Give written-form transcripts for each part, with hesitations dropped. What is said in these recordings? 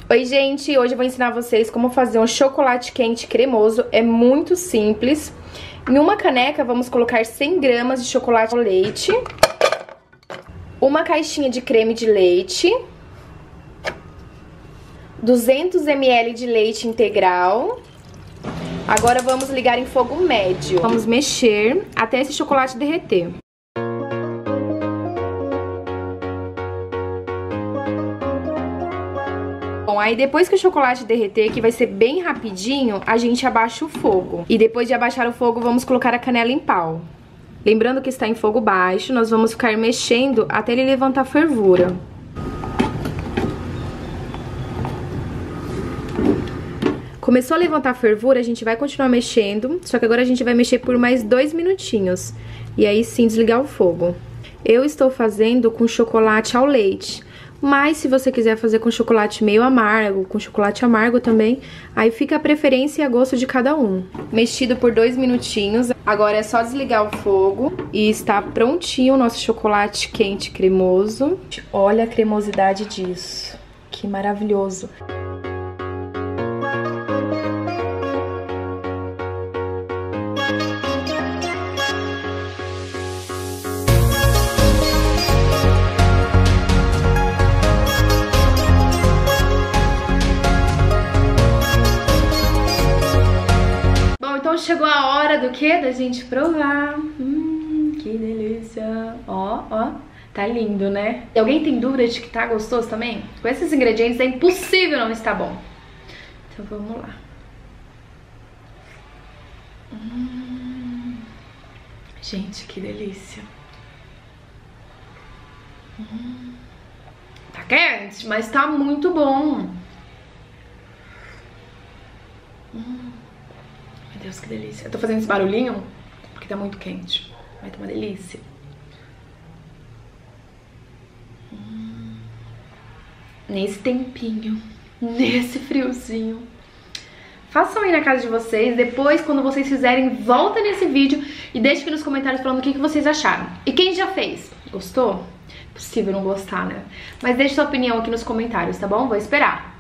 Oi gente, hoje eu vou ensinar vocês como fazer um chocolate quente cremoso. É muito simples. Em uma caneca vamos colocar 100 gramas de chocolate ao leite, uma caixinha de creme de leite, 200 ml de leite integral. Agora vamos ligar em fogo médio. Vamos mexer até esse chocolate derreter. Bom, aí depois que o chocolate derreter, que vai ser bem rapidinho, a gente abaixa o fogo. E depois de abaixar o fogo, vamos colocar a canela em pau. Lembrando que está em fogo baixo, nós vamos ficar mexendo até ele levantar fervura. Começou a levantar fervura, a gente vai continuar mexendo, só que agora a gente vai mexer por mais 2 minutinhos. E aí sim desligar o fogo. Eu estou fazendo com chocolate ao leite. Mas se você quiser fazer com chocolate meio amargo, com chocolate amargo também, aí fica a preferência e a gosto de cada um. Mexido por 2 minutinhos, agora é só desligar o fogo e está prontinho o nosso chocolate quente cremoso. Olha a cremosidade disso, que maravilhoso! Então chegou a hora do quê? Da gente provar. Que delícia. Ó, ó. Tá lindo, né? E alguém tem dúvida de que tá gostoso também? Com esses ingredientes é impossível não estar bom. Então vamos lá. Gente, que delícia. Tá quente, mas tá muito bom. Meu Deus, que delícia. Eu tô fazendo esse barulhinho porque tá muito quente. Vai ter uma delícia. Nesse tempinho, nesse friozinho. Façam aí na casa de vocês. Depois, quando vocês fizerem, volta nesse vídeo e deixa aqui nos comentários falando o que vocês acharam. E quem já fez? Gostou? Impossível não gostar, né? Mas deixa sua opinião aqui nos comentários, tá bom? Vou esperar.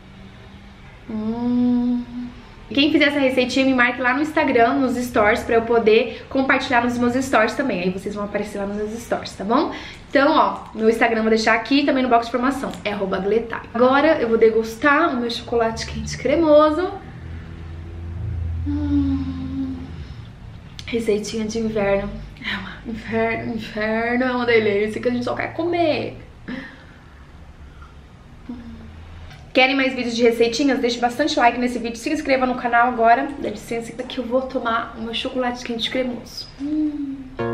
Quem fizer essa receitinha me marque lá no Instagram, nos stories, pra eu poder compartilhar nos meus stories também. Aí vocês vão aparecer lá nos meus stories, tá bom? Então, ó, meu Instagram eu vou deixar aqui e também no box de informação. É @gletai. Agora eu vou degustar o meu chocolate quente cremoso. Receitinha de inverno. Inverno é uma delícia que a gente só quer comer. Querem mais vídeos de receitinhas? Deixe bastante like nesse vídeo, se inscreva no canal agora. Dá licença que eu vou tomar o meu chocolate quente cremoso.